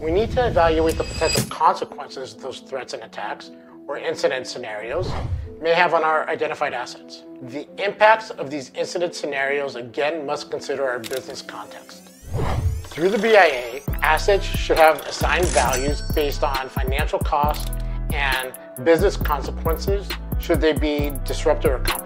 We need to evaluate the potential consequences those threats and attacks, or incident scenarios, may have on our identified assets. The impacts of these incident scenarios again must consider our business context. Through the BIA, assets should have assigned values based on financial costs and business consequences should they be disrupted or compromised.